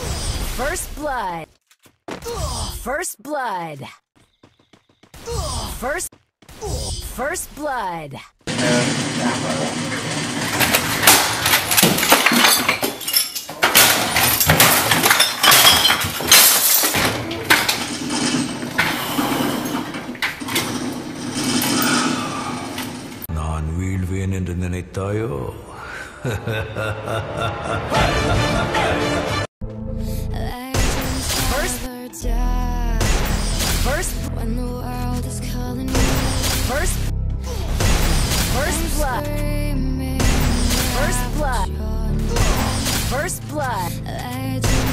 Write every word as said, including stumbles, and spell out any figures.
First blood. First blood. First. First blood. நான் வீழ்வேன் என்று நினைத்தாயோ? First. First. When the world is calling me. First. First blood. First blood. First blood. I